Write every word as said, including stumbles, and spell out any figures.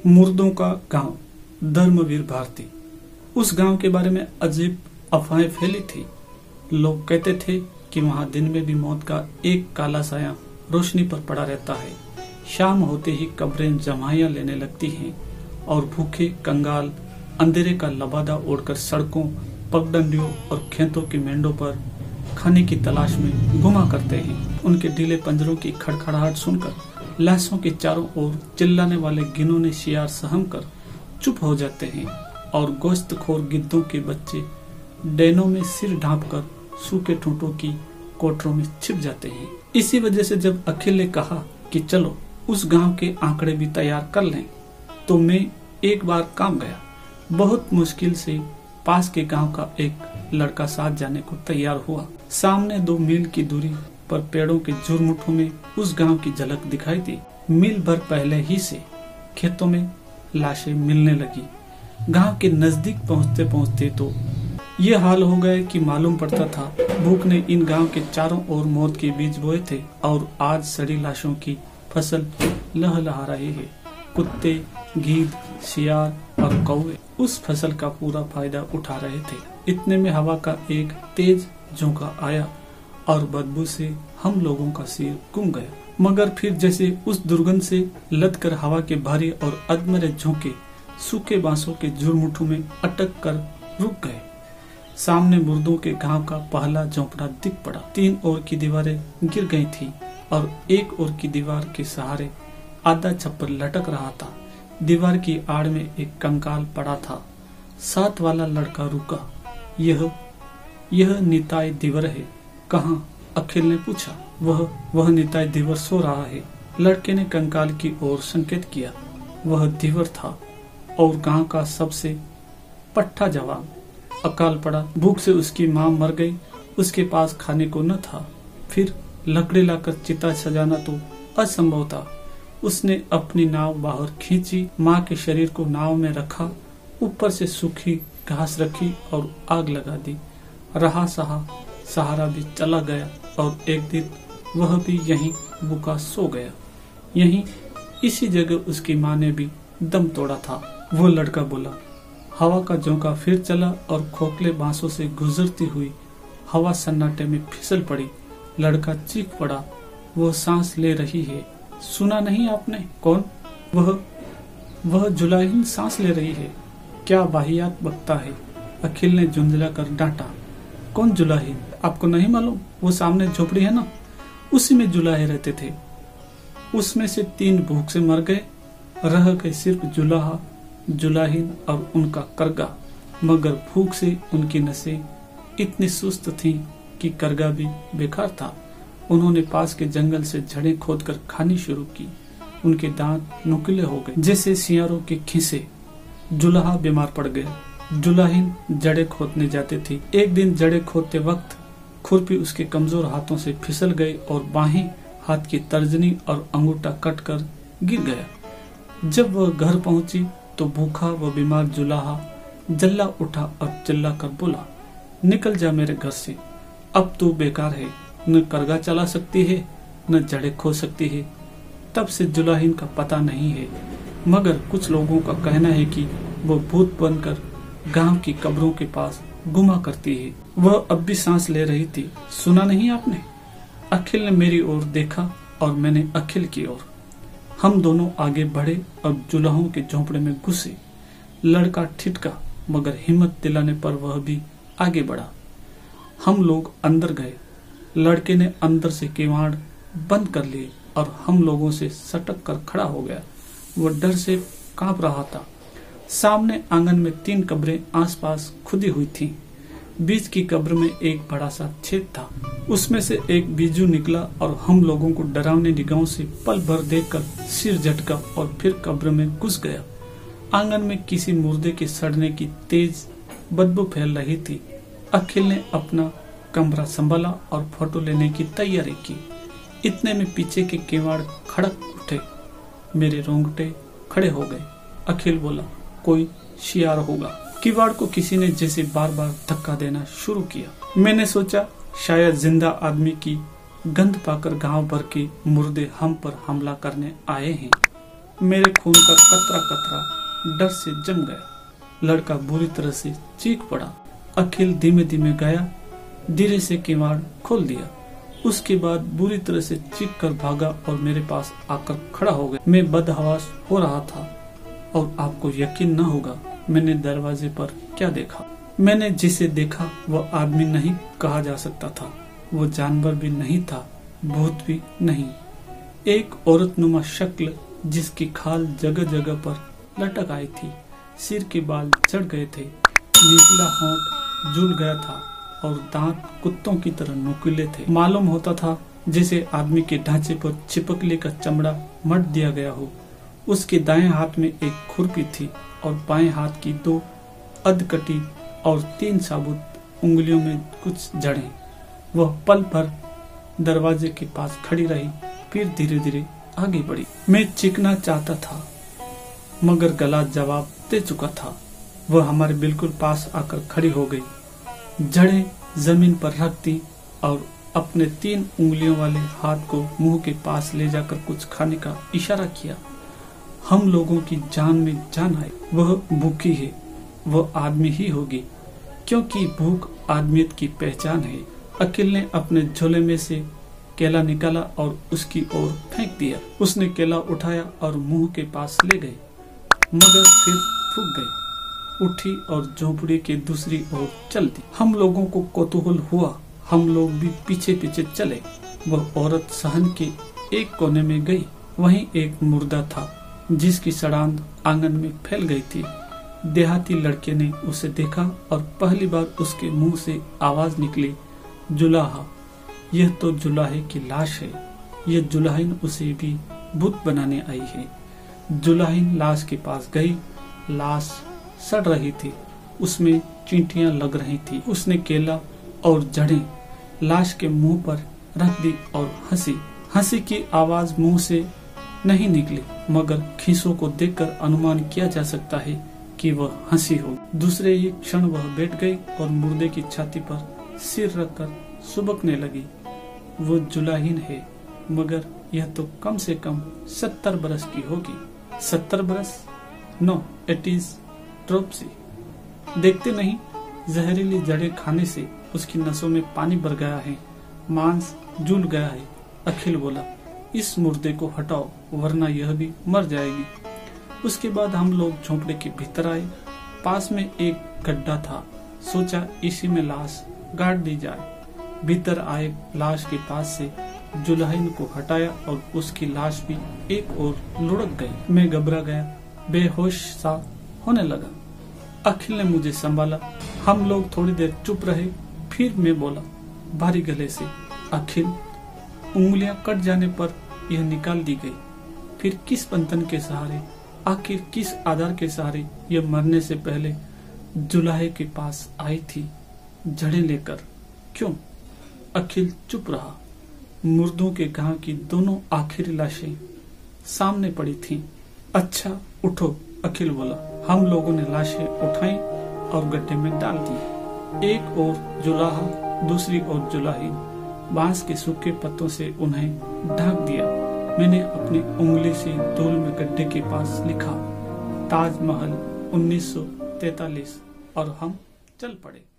मुर्दों का गांव, धर्मवीर भारती। उस गांव के बारे में अजीब अफवाहें फैली थी। लोग कहते थे कि वहां दिन में भी मौत का एक काला साया रोशनी पर पड़ा रहता है। शाम होते ही कब्रें जमाइयां लेने लगती हैं और भूखे कंगाल अंधेरे का लबादा ओढ़कर सड़कों, पगडंडियों और खेतों की मेंढों पर खाने की तलाश में घुमा करते हैं। उनके ढीले पंजरों की खड़खड़ाहट सुनकर लाशों के चारों ओर चिल्लाने वाले गिनोने शियार सहम कर चुप हो जाते हैं और गोश्तखोर गिद्धों के बच्चे डैनों में सिर ढांपकर सूखे ठूंठों की कोठरों में छिप जाते हैं। इसी वजह से जब अखिल ने कहा कि चलो उस गांव के आंकड़े भी तैयार कर लें, तो मैं एक बार काम गया। बहुत मुश्किल से पास के गांव का एक लड़का साथ जाने को तैयार हुआ। सामने दो मील की दूरी पर पेड़ों के झुरमुटों में उस गांव की झलक दिखाई दी। मील भर पहले ही से खेतों में लाशें मिलने लगी। गांव के नजदीक पहुंचते पहुंचते तो ये हाल हो गए कि मालूम पड़ता था भूख ने इन गांव के चारों ओर मौत के बीज बोए थे और आज सड़ी लाशों की फसल लहलहा रही है। कुत्ते, गीद, शियार और कौवे उस फसल का पूरा फायदा उठा रहे थे। इतने में हवा का एक तेज झोंका आया और बदबू से हम लोगों का सिर घूम गया। मगर फिर जैसे उस दुर्गंध से लदकर हवा के भारी और अधमरे झोंके सूखे बांसों के झुरमुठों में अटक कर रुक गए। सामने मुर्दों के गांव का पहला झोंपड़ा दिख पड़ा। तीन ओर की दीवारें गिर गई थी और एक ओर की दीवार के सहारे आधा छप्पर लटक रहा था। दीवार की आड़ में एक कंकाल पड़ा था। साथ वाला लड़का रुका। यह यह निताई दिवर है। कहाँ? अखिल ने पूछा। वह वह निताई दिवर सो रहा है। लड़के ने कंकाल की ओर संकेत किया। वह दिवर था और गांव का सबसे पट्टा जवान। अकाल पड़ा। भूख से उसकी माँ मर गई। उसके पास खाने को न था। फिर लकड़ी लाकर चिता सजाना तो असंभव था। उसने अपनी नाव बाहर खींची, माँ के शरीर को नाव में रखा, ऊपर से सूखी घास रखी और आग लगा दी। रहा सहा सहारा भी चला गया और एक दिन वह भी यहीं भूखा सो गया। यहीं इसी जगह उसकी माँ ने भी दम तोड़ा था। वो लड़का बोला। हवा का झोंका फिर चला और खोखले बांसों से गुजरती हुई हवा सन्नाटे में फिसल पड़ी। लड़का चीख पड़ा। वो सांस ले रही है। सुना नहीं आपने? कौन? वह वह जुलाहिन सांस ले रही है। क्या वाहियात बकता है? अखिल ने झुंझला कर डांटा। कौन जुलाहिन? आपको नहीं मालूम? वो सामने झोपड़ी है ना, उसी में जुलाहे रहते थे। उसमें से तीन भूख से मर गए। रह गए सिर्फ जुलाहा, जुलाहिन और उनका करगा। मगर भूख से उनकी नसें इतनी सुस्त थीं कि करगा भी बेकार था। उन्होंने पास के जंगल से जड़ें खोदकर खानी शुरू की। उनके दांत नुकीले हो गए जैसे सियारों के खीसे। जुलाहा बीमार पड़ गया। जुलाहिन जड़ें खोदने जाते थे। एक दिन जड़ें खोदते वक्त खुरपी उसके कमजोर हाथों से फिसल गई और बाहें, हाथ की तर्जनी और अंगूठा कटकर गिर गया। जब वह घर पहुंची तो भूखा व बीमार जुलाहा जल्ला उठा और चिल्ला कर बोला, निकल जा मेरे घर से। अब तू बेकार है। न करगा चला सकती है, न जड़ें खो सकती है। तब से जुलाहिन का पता नहीं है, मगर कुछ लोगों का कहना है कि वो भूत बनकर गांव की कब्रों के पास घुमा करती है। वह अब भी सांस ले रही थी। सुना नहीं आपने? अखिल ने मेरी ओर देखा और मैंने अखिल की ओर। हम दोनों आगे बढ़े और जुलाहों के झोंपड़े में घुसे। लड़का ठिठका, मगर हिम्मत दिलाने पर वह भी आगे बढ़ा। हम लोग अंदर गए। लड़के ने अंदर से किवाड़ बंद कर लिए और हम लोगों से सटक कर खड़ा हो गया। वह डर से कांप रहा था। सामने आंगन में तीन कब्रें आसपास खुदी हुई थीं। बीच की कब्र में एक बड़ा सा छेद था। उसमें से एक बीजू निकला और हम लोगों को डरावनी निगाहों से पल भर देखकर सिर झटका और फिर कब्र में घुस गया। आंगन में किसी मुर्दे के सड़ने की तेज बदबू फैल रही थी। अखिल ने अपना कमरा संभाला और फोटो लेने की तैयारी की। इतने में पीछे के किवाड़ खड़क उठे। मेरे रोंगटे खड़े हो गए। अखिल बोला, कोई शियार होगा। किवाड़ को किसी ने जैसे बार बार धक्का देना शुरू किया। मैंने सोचा शायद जिंदा आदमी की गंध पाकर गांव भर के मुर्दे हम पर हमला करने आए हैं। मेरे खून का कतरा कतरा डर से जम गया। लड़का बुरी तरह से चीख पड़ा। अखिल धीमे धीमे गया, धीरे से किवाड़ खोल दिया। उसके बाद बुरी तरह से चीख कर भागा और मेरे पास आकर खड़ा हो गया। मैं बदहवास हो रहा था और आपको यकीन न होगा मैंने दरवाजे पर क्या देखा। मैंने जिसे देखा वह आदमी नहीं कहा जा सकता था। वो जानवर भी नहीं था, भूत भी नहीं। एक औरतनुमा शक्ल जिसकी खाल जगह जगह पर लटक आई थी, सिर के बाल चढ़ गए थे, निचला होंठ झूल गया था और दांत कुत्तों की तरह नुकीले थे। मालूम होता था जैसे आदमी के ढांचे पर छिपकली का चमड़ा मट दिया गया हो। उसके दाएं हाथ में एक खुरपी थी और बाएं हाथ की दो अधकटी और तीन साबुत उंगलियों में कुछ जड़ें। वह पल भर दरवाजे के पास खड़ी रही, फिर धीरे धीरे आगे बढ़ी। मैं चीखना चाहता था मगर गला जवाब दे चुका था। वह हमारे बिल्कुल पास आकर खड़ी हो गई, जड़ें जमीन पर रख दी और अपने तीन उंगलियों वाले हाथ को मुंह के पास ले जाकर कुछ खाने का इशारा किया। हम लोगों की जान में जान आई। वह भूखी है, वह आदमी ही होगी, क्योंकि भूख आदमियत की पहचान है। अखिल ने अपने झोले में से केला निकाला और उसकी ओर फेंक दिया। उसने केला उठाया और मुंह के पास ले गई, मगर फिर थूक गई, उठी और झोपड़ी के दूसरी ओर चल दी। हम लोगों को कौतूहल हुआ, हम लोग भी पीछे पीछे चले। वह औरत सहन के एक कोने में गई। वहीं एक मुर्दा था जिसकी सड़ांध आंगन में फैल गई थी। देहाती लड़के ने उसे देखा और पहली बार उसके मुंह से आवाज निकली, जुलाहा। यह तो जुलाहे की लाश है। यह जुलाहिन उसे भी भूत बनाने आई है। जुलाहिन लाश के पास गई। लाश सड़ रही थी, उसमें चींटियां लग रही थी। उसने केला और जड़ें लाश के मुंह पर रख दी और हंसी। हंसी की आवाज मुंह से नहीं निकली, मगर खीसों को देखकर अनुमान किया जा सकता है कि वह हंसी हो। दूसरे ही क्षण वह बैठ गई और मुर्दे की छाती पर सिर रखकर सुबकने लगी। वो जुलाहिन है, मगर यह तो कम से कम सत्तर बरस की होगी। सत्तर बरस? No, it is dropsy. देखते नहीं, जहरीली जड़ें खाने से उसकी नसों में पानी भर गया है, मांस जूल गया है। अखिल बोला, इस मुर्दे को हटाओ वरना यह भी मर जाएगी। उसके बाद हम लोग झोंपड़े के भीतर आए। पास में एक गड्ढा था, सोचा इसी में लाश गाड़ दी जाए। भीतर आए, लाश के पास से जुलाहिन को हटाया और उसकी लाश भी एक ओर लुढ़क गई। मैं घबरा गया, बेहोश सा होने लगा। अखिल ने मुझे संभाला। हम लोग थोड़ी देर चुप रहे, फिर मैं बोला भारी गले से, अखिल, उंगलियां कट जाने पर यह निकाल दी गई, फिर किस बंधन के सहारे, आखिर किस आधार के सहारे यह मरने से पहले जुलाहे के पास आई थी जड़ें लेकर? क्यों? अखिल चुप रहा। मुर्दों के गांव की दोनों आखिरी लाशें सामने पड़ी थीं। अच्छा उठो, अखिल बोला। हम लोगों ने लाशें उठाई और गड्ढे में डाल दी। एक ओर जुलाहा, दूसरी ओर जुलाहिन। बांस के सूखे पत्तों से उन्हें ढक दिया। मैंने अपनी उंगली से धूल में गड्ढे के पास लिखा, ताजमहल उन्नीस सौ तैतालीस, और हम चल पड़े।